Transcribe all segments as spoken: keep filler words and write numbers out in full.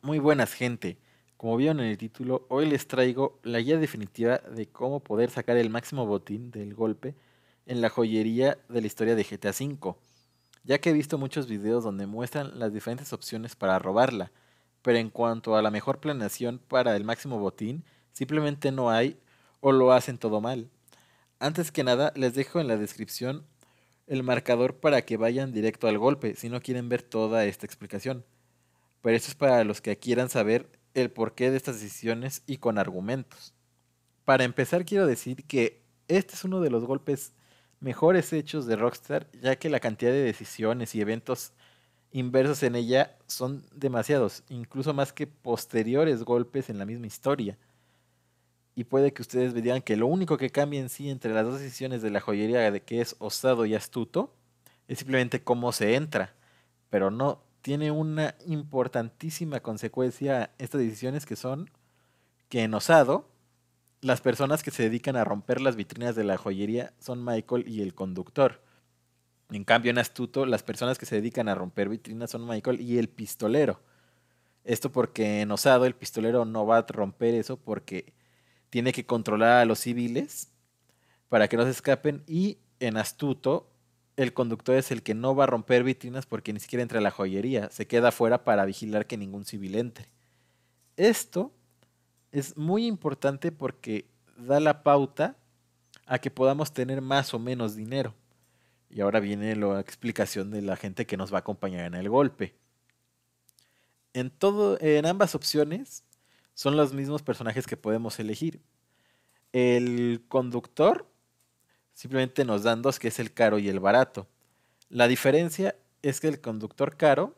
Muy buenas, gente. Como vieron en el título, hoy les traigo la guía definitiva de cómo poder sacar el máximo botín del golpe en la joyería de la historia de G T A cinco, ya que he visto muchos videos donde muestran las diferentes opciones para robarla, pero en cuanto a la mejor planeación para el máximo botín, simplemente no hay o lo hacen todo mal. Antes que nada, les dejo en la descripción el marcador para que vayan directo al golpe si no quieren ver toda esta explicación, pero esto es para los que quieran saber el porqué de estas decisiones y con argumentos. Para empezar, quiero decir que este es uno de los golpes mejores hechos de Rockstar, ya que la cantidad de decisiones y eventos inversos en ella son demasiados, incluso más que posteriores golpes en la misma historia. Y puede que ustedes me digan que lo único que cambia en sí entre las dos decisiones de la joyería de que es osado y astuto es simplemente cómo se entra, pero no, tiene una importantísima consecuencia estas decisiones que son que en osado las personas que se dedican a romper las vitrinas de la joyería son Michael y el conductor. En cambio, en astuto, las personas que se dedican a romper vitrinas son Michael y el pistolero. Esto porque en osado el pistolero no va a romper eso porque tiene que controlar a los civiles para que no se escapen, y en astuto el conductor es el que no va a romper vitrinas porque ni siquiera entra a la joyería, se queda afuera para vigilar que ningún civil entre. Esto es muy importante porque da la pauta a que podamos tener más o menos dinero. Y ahora viene la explicación de la gente que nos va a acompañar en el golpe. En, todo, en ambas opciones son los mismos personajes que podemos elegir. El conductor simplemente nos dan dos, que es el caro y el barato. La diferencia es que el conductor caro,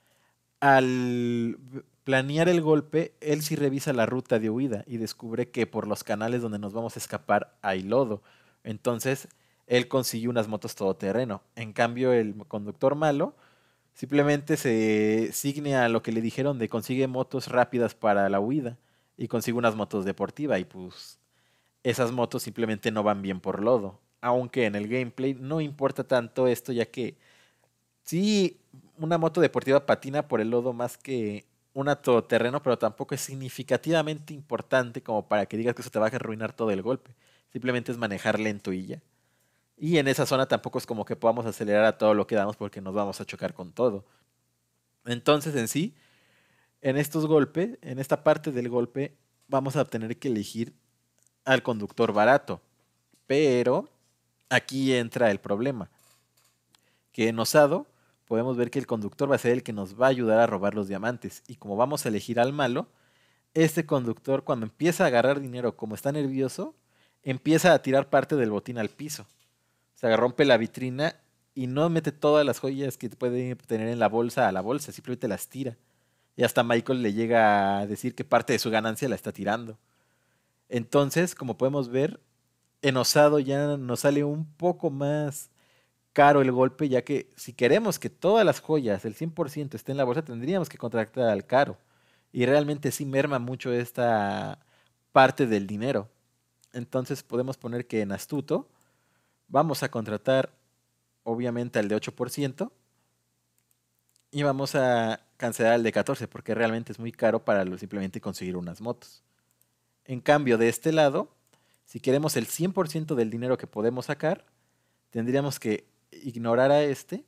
al planear el golpe, él sí revisa la ruta de huida y descubre que por los canales donde nos vamos a escapar hay lodo. Entonces, él consigue unas motos todoterreno. En cambio, el conductor malo simplemente se cigne a lo que le dijeron de consigue motos rápidas para la huida y consigue unas motos deportivas y pues esas motos simplemente no van bien por lodo. Aunque en el gameplay no importa tanto esto, ya que sí, una moto deportiva patina por el lodo más que una todoterreno, pero tampoco es significativamente importante como para que digas que eso te va a arruinar todo el golpe. Simplemente es manejar lento y ya. Y en esa zona tampoco es como que podamos acelerar a todo lo que damos porque nos vamos a chocar con todo. Entonces, en sí, en estos golpes, en esta parte del golpe, vamos a tener que elegir al conductor barato. Pero aquí entra el problema, que en osado podemos ver que el conductor va a ser el que nos va a ayudar a robar los diamantes. Y como vamos a elegir al malo, este conductor cuando empieza a agarrar dinero, como está nervioso, empieza a tirar parte del botín al piso. O sea, rompe la vitrina y no mete todas las joyas que puede tener en la bolsa a la bolsa, simplemente las tira. Y hasta Michael le llega a decir que parte de su ganancia la está tirando. Entonces, como podemos ver, en osado ya nos sale un poco más caro el golpe, ya que si queremos que todas las joyas, el cien por ciento esté en la bolsa, tendríamos que contratar al caro. Y realmente sí merma mucho esta parte del dinero. Entonces podemos poner que en astuto vamos a contratar obviamente al de ocho por ciento y vamos a cancelar al de catorce por ciento porque realmente es muy caro para lo- simplemente conseguir unas motos. En cambio, de este lado, si queremos el cien por ciento del dinero que podemos sacar, tendríamos que ignorar a este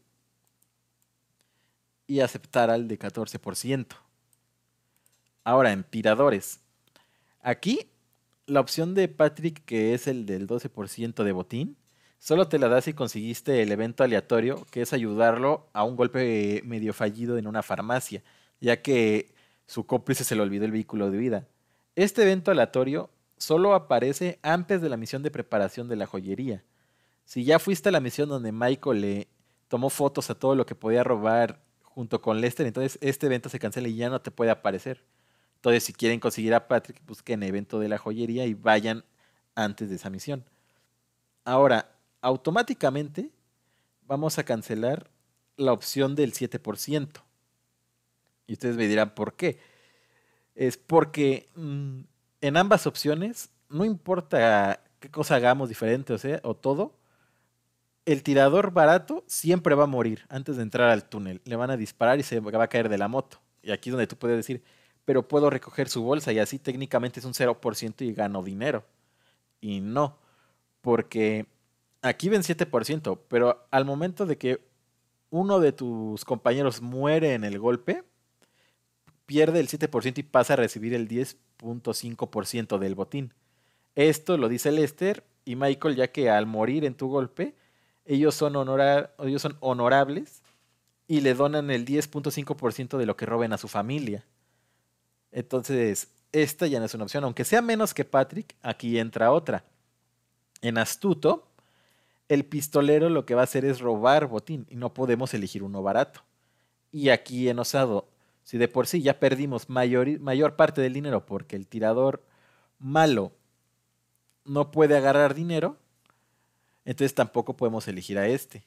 y aceptar al de catorce por ciento. Ahora, en tiradores. Aquí, la opción de Patrick, que es el del doce por ciento de botín, solo te la das si conseguiste el evento aleatorio, que es ayudarlo a un golpe medio fallido en una farmacia, ya que su cómplice se le olvidó el vehículo de vida. Este evento aleatorio solo aparece antes de la misión de preparación de la joyería. Si ya fuiste a la misión donde Michael le tomó fotos a todo lo que podía robar junto con Lester, entonces este evento se cancela y ya no te puede aparecer. Entonces, si quieren conseguir a Patrick, busquen evento de la joyería y vayan antes de esa misión. Ahora, automáticamente vamos a cancelar la opción del siete por ciento. Y ustedes me dirán, ¿por qué? Es porque mmm, en ambas opciones, no importa qué cosa hagamos diferente, o sea, o todo, el tirador barato siempre va a morir antes de entrar al túnel. Le van a disparar y se va a caer de la moto. Y aquí es donde tú puedes decir, pero puedo recoger su bolsa y así técnicamente es un cero por ciento y gano dinero. Y no, porque aquí ven siete por ciento, pero al momento de que uno de tus compañeros muere en el golpe, pierde el siete por ciento y pasa a recibir el diez punto cinco por ciento del botín. Esto lo dice Lester y Michael, ya que al morir en tu golpe, ellos son, honora- ellos son honorables y le donan el diez punto cinco por ciento de lo que roben a su familia. Entonces, esta ya no es una opción. Aunque sea menos que Patrick, aquí entra otra. En astuto, el pistolero lo que va a hacer es robar botín y no podemos elegir uno barato. Y aquí en osado, si de por sí ya perdimos mayor, mayor parte del dinero porque el tirador malo no puede agarrar dinero, entonces tampoco podemos elegir a este.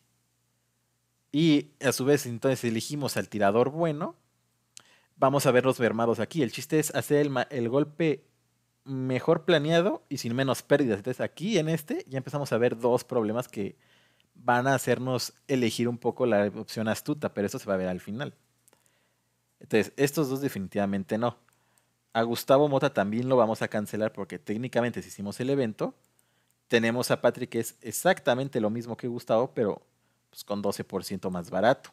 Y a su vez, entonces elegimos al tirador bueno, vamos a ver los mermados aquí. El chiste es hacer el, el golpe mejor planeado y sin menos pérdidas. Entonces aquí en este ya empezamos a ver dos problemas que van a hacernos elegir un poco la opción astuta, pero eso se va a ver al final. Entonces, estos dos definitivamente no. A Gustavo Mota también lo vamos a cancelar porque técnicamente si hicimos el evento, tenemos a Patrick que es exactamente lo mismo que Gustavo, pero pues, con doce por ciento más barato.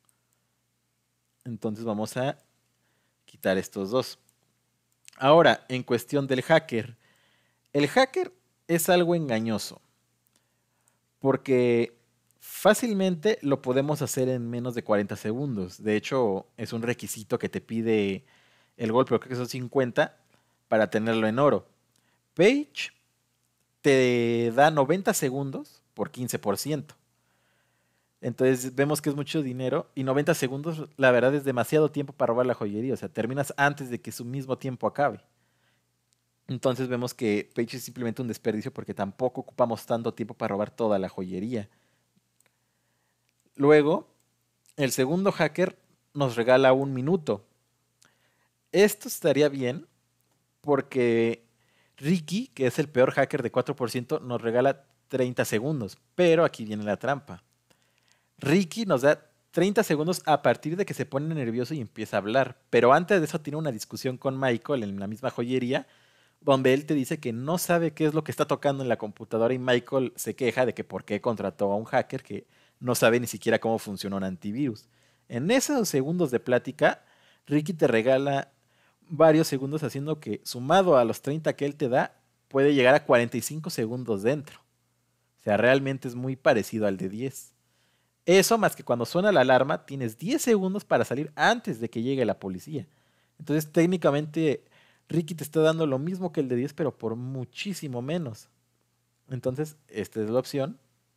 Entonces vamos a quitar estos dos. Ahora, en cuestión del hacker. El hacker es algo engañoso porque fácilmente lo podemos hacer en menos de cuarenta segundos. De hecho, es un requisito que te pide el golpe, creo que son cincuenta, para tenerlo en oro. Page te da noventa segundos por quince por ciento. Entonces vemos que es mucho dinero y noventa segundos, la verdad, es demasiado tiempo para robar la joyería. O sea, terminas antes de que su mismo tiempo acabe. Entonces vemos que Page es simplemente un desperdicio porque tampoco ocupamos tanto tiempo para robar toda la joyería. Luego, el segundo hacker nos regala un minuto. Esto estaría bien porque Ricky, que es el peor hacker de cuatro por ciento, nos regala treinta segundos. Pero aquí viene la trampa. Ricky nos da treinta segundos a partir de que se pone nervioso y empieza a hablar. Pero antes de eso tiene una discusión con Michael en la misma joyería, donde él te dice que no sabe qué es lo que está tocando en la computadora y Michael se queja de que por qué contrató a un hacker que no sabe ni siquiera cómo funciona un antivirus. En esos segundos de plática, Ricky te regala varios segundos haciendo que, sumado a los treinta que él te da, puede llegar a cuarenta y cinco segundos dentro. O sea, realmente es muy parecido al de diez. Eso más que cuando suena la alarma, tienes diez segundos para salir antes de que llegue la policía. Entonces, técnicamente, Ricky te está dando lo mismo que el de diez, pero por muchísimo menos. Entonces, esta es la opción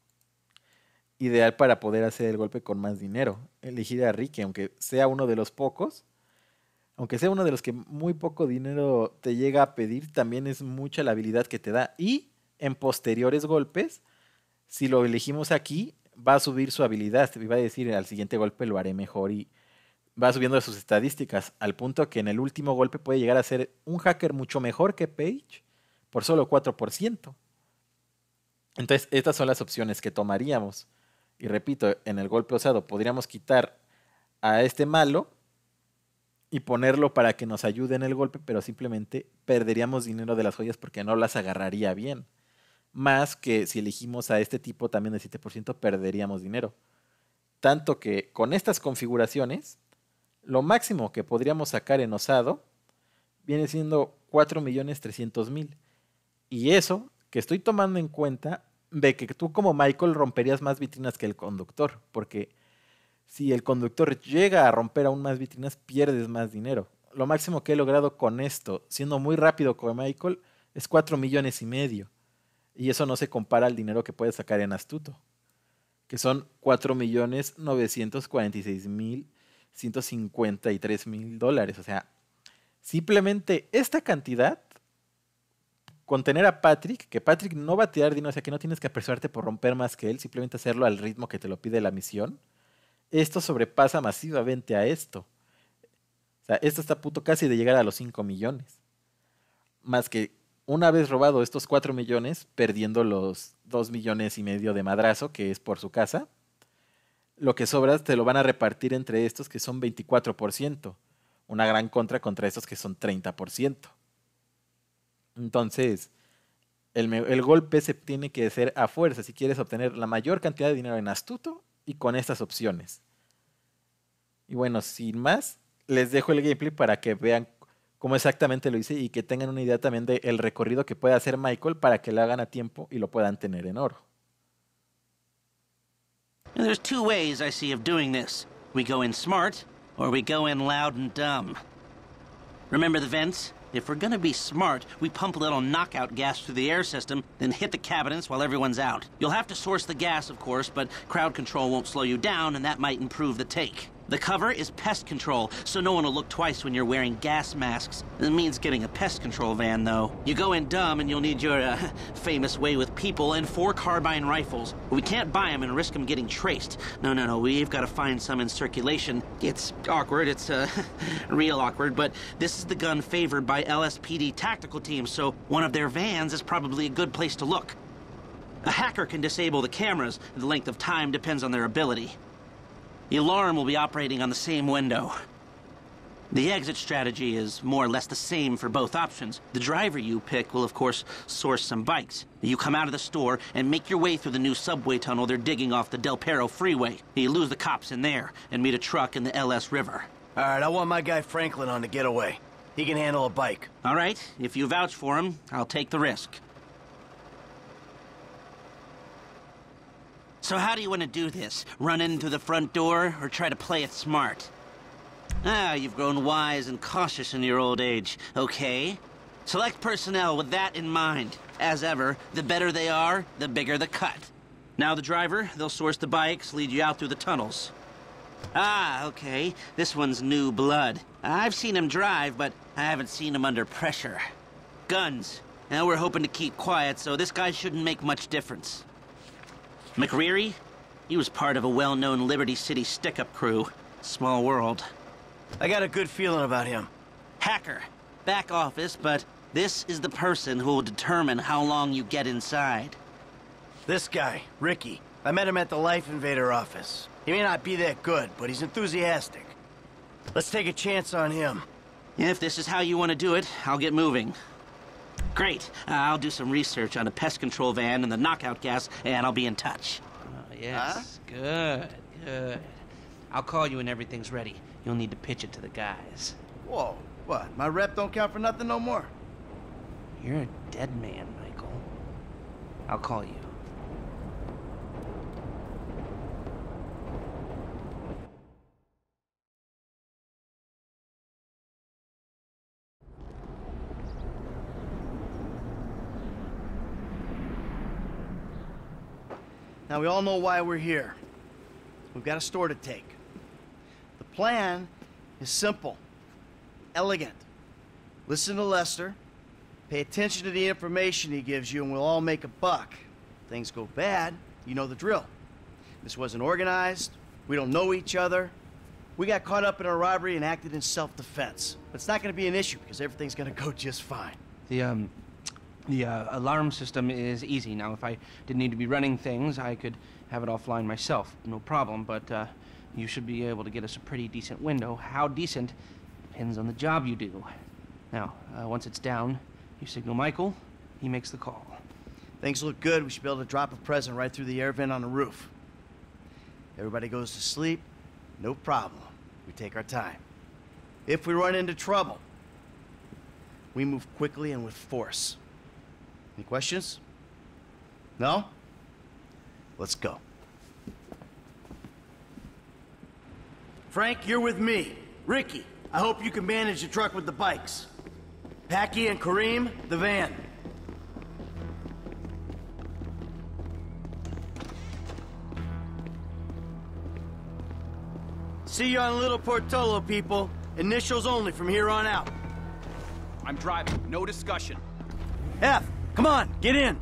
ideal para poder hacer el golpe con más dinero. Elegir a Ricky, aunque sea uno de los pocos, aunque sea uno de los que muy poco dinero te llega a pedir, también es mucha la habilidad que te da. Y en posteriores golpes, si lo elegimos aquí, va a subir su habilidad. Te va a decir, al siguiente golpe lo haré mejor y va subiendo sus estadísticas, al punto que en el último golpe puede llegar a ser un hacker mucho mejor que Page por solo cuatro por ciento. Entonces, estas son las opciones que tomaríamos. Y repito, en el golpe osado podríamos quitar a este malo y ponerlo para que nos ayude en el golpe, pero simplemente perderíamos dinero de las joyas porque no las agarraría bien. Más que si elegimos a este tipo también de siete por ciento, perderíamos dinero. Tanto que con estas configuraciones, lo máximo que podríamos sacar en osado viene siendo cuatro millones trescientos mil. Y eso que estoy tomando en cuenta de que tú como Michael romperías más vitrinas que el conductor, porque si el conductor llega a romper aún más vitrinas, pierdes más dinero. Lo máximo que he logrado con esto, siendo muy rápido con Michael, es cuatro millones y medio. Y eso no se compara al dinero que puedes sacar en astuto, que son cuatro millones novecientos cuarenta y seis mil ciento cincuenta y tres mil dólares. O sea, simplemente esta cantidad, con tener a Patrick, que Patrick no va a tirar dinero, o sea que no tienes que apresurarte por romper más que él, simplemente hacerlo al ritmo que te lo pide la misión. Esto sobrepasa masivamente a esto. O sea, esto está a punto casi de llegar a los cinco millones. Más que una vez robado estos cuatro millones, perdiendo los dos millones y medio de madrazo, que es por su casa, lo que sobra te lo van a repartir entre estos que son veinticuatro por ciento. una gran contra contra estos que son treinta por ciento. Entonces, el, el golpe se tiene que hacer a fuerza si quieres obtener la mayor cantidad de dinero en astuto y con estas opciones. Y bueno, sin más, les dejo el gameplay para que vean cómo exactamente lo hice y que tengan una idea también del recorrido que puede hacer Michael para que lo hagan a tiempo y lo puedan tener en oro. There's two ways I see of doing this. We go in smart, or we go in loud and dumb. Remember the vents? If we're gonna be smart, we pump a little knockout gas through the air system, then hit the cabinets while everyone's out. You'll have to source the gas, of course, but crowd control won't slow you down, and that might improve the take. The cover is pest control, so no one will look twice when you're wearing gas masks. It means getting a pest control van, though. You go in dumb, and you'll need your, uh, famous way with people and four carbine rifles. We can't buy them and risk them getting traced. No, no, no, we've got to find some in circulation. It's awkward, it's, uh, real awkward, but this is the gun favored by L S P D tactical teams, so one of their vans is probably a good place to look. A hacker can disable the cameras. The length of time depends on their ability. The alarm will be operating on the same window. The exit strategy is more or less the same for both options. The driver you pick will, of course, source some bikes. You come out of the store and make your way through the new subway tunnel they're digging off the Del Perro freeway. You lose the cops in there and meet a truck in the L S River. All right, I want my guy Franklin on the getaway. He can handle a bike. All right, if you vouch for him, I'll take the risk. So how do you want to do this? Run in through the front door, or try to play it smart? Ah, you've grown wise and cautious in your old age. Okay. Select personnel with that in mind. As ever, the better they are, the bigger the cut. Now the driver, they'll source the bikes, lead you out through the tunnels. Ah, okay. This one's new blood. I've seen him drive, but I haven't seen him under pressure. Guns. Now we're hoping to keep quiet, so this guy shouldn't make much difference. McReary? He was part of a well-known Liberty City stick-up crew. Small world. I got a good feeling about him. Hacker. Back office, but this is the person who will determine how long you get inside. This guy, Ricky. I met him at the Life Invader office. He may not be that good, but he's enthusiastic. Let's take a chance on him. If this is how you want to do it, I'll get moving. Great. Uh, I'll do some research on the pest control van and the knockout gas, and I'll be in touch. Oh, yes. Huh? Good, good. I'll call you when everything's ready. You'll need to pitch it to the guys. Whoa, what? My rep don't count for nothing no more? You're a dead man, Michael. I'll call you. Now, we all know why we're here. We've got a store to take. The plan is simple, elegant. Listen to Lester, pay attention to the information he gives you, and we'll all make a buck. If things go bad, you know the drill. This wasn't organized, we don't know each other. We got caught up in a robbery and acted in self-defense. But it's not gonna be an issue, because everything's gonna go just fine. The, um... The uh, alarm system is easy. Now, if I didn't need to be running things, I could have it offline myself. No problem, but uh, you should be able to get us a pretty decent window. How decent depends on the job you do. Now, uh, once it's down, you signal Michael, he makes the call. Things look good. We should be able to drop a present right through the air vent on the roof. Everybody goes to sleep, no problem. We take our time. If we run into trouble, we move quickly and with force. Any questions? No? Let's go. Frank, you're with me. Ricky, I hope you can manage the truck with the bikes. Packy and Kareem, the van. See you on Little Portola, people. Initials only from here on out. I'm driving. No discussion. F, come on, get in.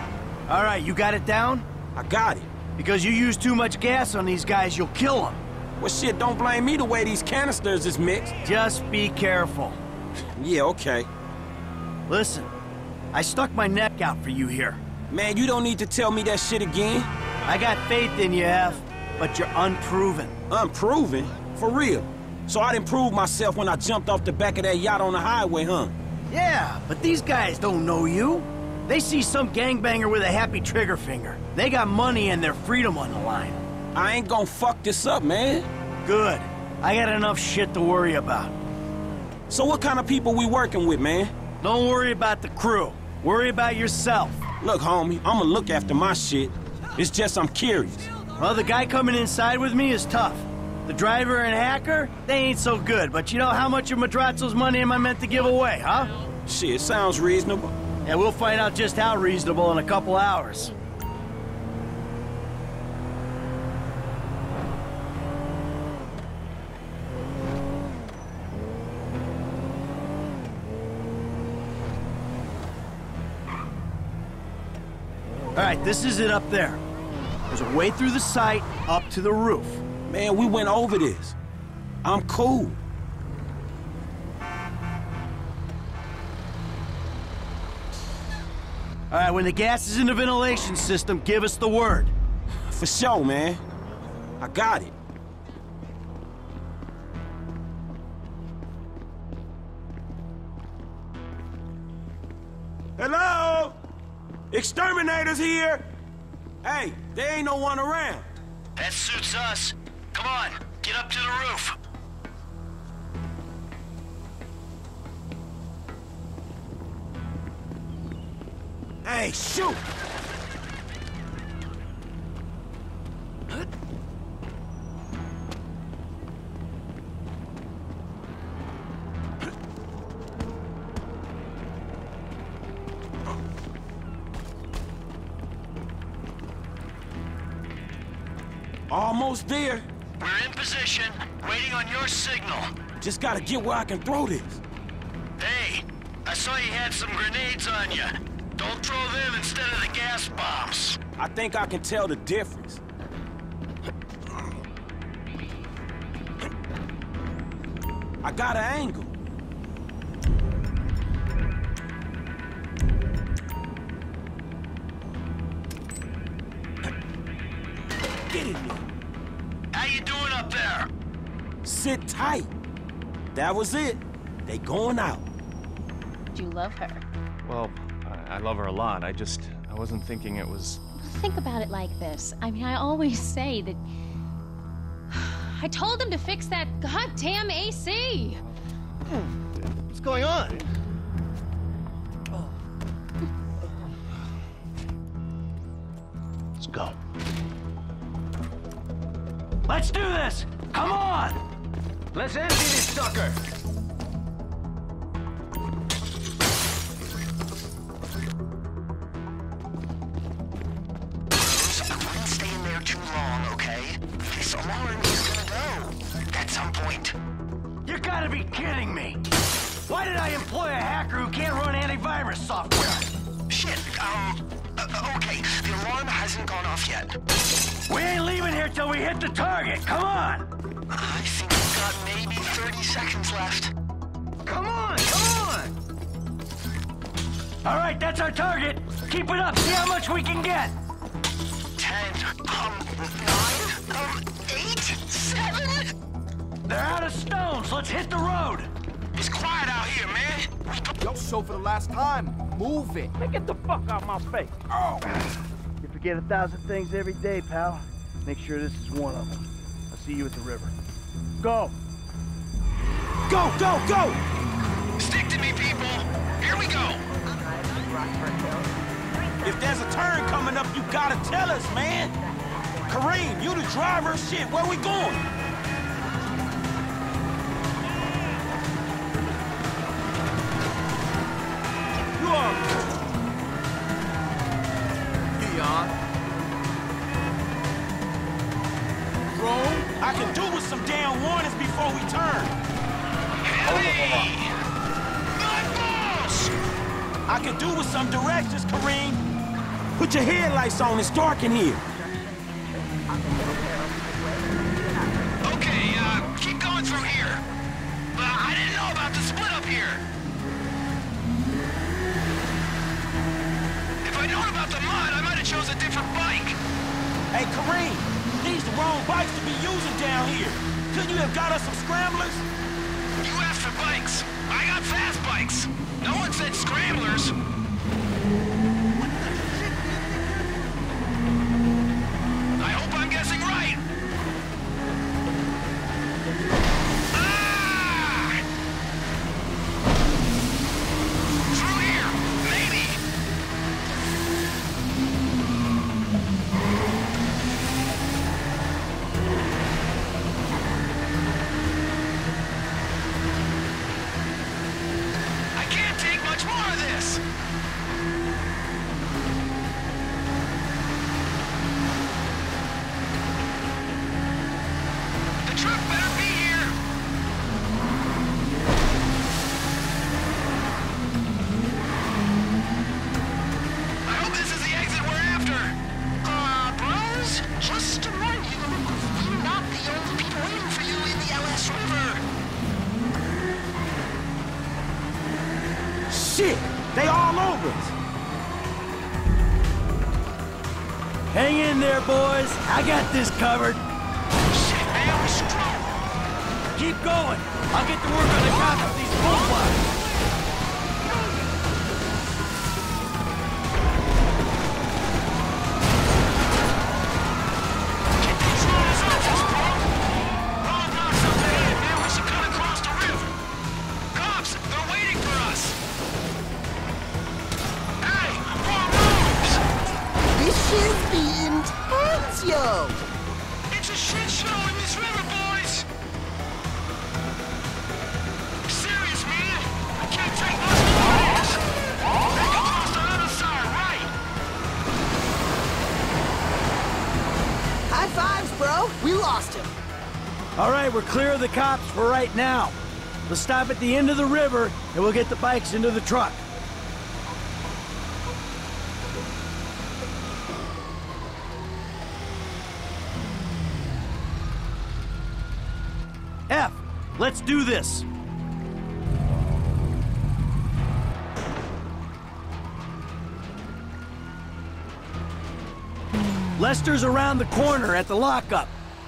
All right, you got it down? I got it. Because you use too much gas on these guys, you'll kill them. Well, shit, don't blame me the way these canisters is mixed. Just be careful. Yeah, okay. Listen, I stuck my neck out for you here. Man, you don't need to tell me that shit again. I got faith in you, F, but you're unproven. Unproven? For real? So I didn't prove myself when I jumped off the back of that yacht on the highway, huh? Yeah, but these guys don't know you. They see some gangbanger with a happy trigger finger. They got money and their freedom on the line. I ain't gonna fuck this up, man. Good. I got enough shit to worry about. So what kind of people we working with, man? Don't worry about the crew. Worry about yourself. Look, homie, I'ma look after my shit. It's just I'm curious. Well, the guy coming inside with me is tough. The driver and hacker, they ain't so good. But you know how much of Madrazo's money am I meant to give away, huh? Shit, sounds reasonable. Yeah, we'll find out just how reasonable in a couple hours. All right, this is it up there. There's a way through the site up to the roof. Man, we went over this. I'm cool. All right, when the gas is in the ventilation system, give us the word. For sure, man. I got it. Hello? Exterminators here! Hey, there ain't no one around. That suits us. Come on, get up to the roof. Hey, shoot! Almost there. We're in position, waiting on your signal. Just gotta get where I can throw this. Hey, I saw you had some grenades on you. Don't throw them instead of the gas bombs. I think I can tell the difference. I got an angle. Get in there. How you doing up there? Sit tight. That was it. They going out. Do you love her? Well, I, I love her a lot. I just, I wasn't thinking it was... Think about it like this. I mean, I always say that... I told him to fix that goddamn A C! What's going on? Let's go. Let's do this! Come on! Let's empty this sucker! I wouldn't stay in there too long, okay? This alarm is gonna go at some point. You gotta be kidding me! Why did I employ a hacker who can't run antivirus software? Shit, um, uh, okay, the alarm hasn't gone off yet. We ain't leaving here till we hit the target. Come on! I think we've got maybe thirty seconds left. Come on, come on! All right, that's our target. Keep it up. See how much we can get. Ten, um, nine, um, eight, seven? They're out of stones. Let's hit the road. It's quiet out here, man. Yo, show for the last time. Move it. Get the fuck out my face. Oh. You forget a thousand things every day, pal. Make sure this is one of them. I'll see you at the river. Go. Go, go, go! Stick to me, people. Here we go. If there's a turn coming up, you gotta tell us, man. Kareem, you the driver. Shit, where we going? You are... Leon. Rome, I can do with some damn warnings before we turn. Hey! My boss! I can do with some directions, Kareem. Put your headlights on, it's dark in here. Okay, here. But I didn't know about the split up here. If I'd known about the mud, I might have chose a different bike. Hey, Kareem, these the wrong bikes to be using down here. Couldn't you have got us some scramblers? You asked for bikes. I got fast bikes. No one said scramblers. I hope I'm guessing right. Ah! Through here, maybe. I can't take much more of this. The truck better be here. I hope this is the exit we're after. Uh, bros, just to warn you, we're not the only people waiting for you in the L S River. Shit, they all over us. Hang in there, boys. I got this covered. Shit, man, we're screwed. Keep going. I'll get to work on the cops with these bullflies. Get these runners off us, bro. Roadblocks up ahead, man. We should cut across the river. Cops, they're waiting for us. Hey, wrong roads. This should be intense, yo! It's a shit show in this river, boys. Serious, man. I can't take much more of this. Take across the other side, right? High fives, bro! We lost him. All right, we're clear of the cops for right now. Let's stop at the end of the river, and we'll get the bikes into the truck. F, let's do this. Lester's around the corner at the lockup.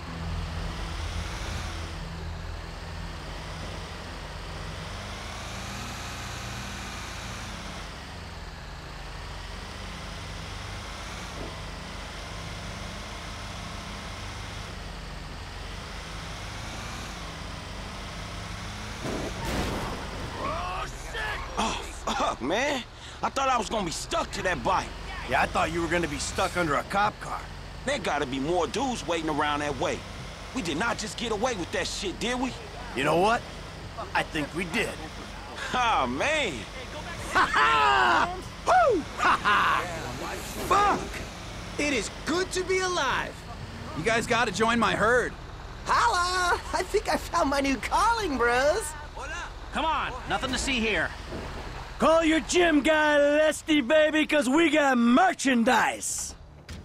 Fuck, man. I thought I was gonna be stuck to that bike. Yeah, I thought you were gonna be stuck under a cop car. There gotta be more dudes waiting around that way. We did not just get away with that shit, did we? You know what? I think we did. Ah, man. Ha ha! Woo! Ha ha! Fuck! It is good to be alive. You guys gotta join my herd. Holla! I think I found my new calling, bros. Come on, nothing to see here. Call your gym guy, Lesty, baby, because we got merchandise.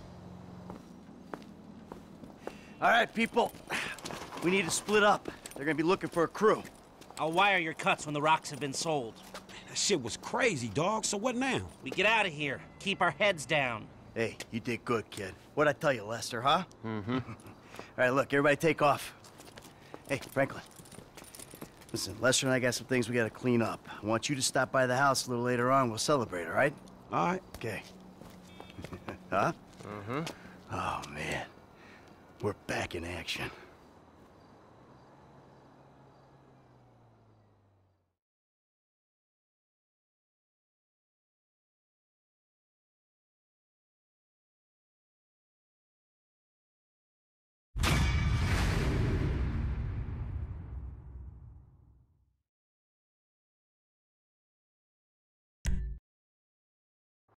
All right, people. We need to split up. They're gonna be looking for a crew. I'll wire your cuts when the rocks have been sold. That shit was crazy, dog. So what now? We get out of here. Keep our heads down. Hey, you did good, kid. What'd I tell you, Lester, huh? Mm-hmm. All right, look, everybody take off. Hey, Franklin. Listen, Lester and I got some things we gotta clean up. I want you to stop by the house a little later on. We'll celebrate, all right? All right. Okay. Huh? Mm-hmm. Oh, man. We're back in action.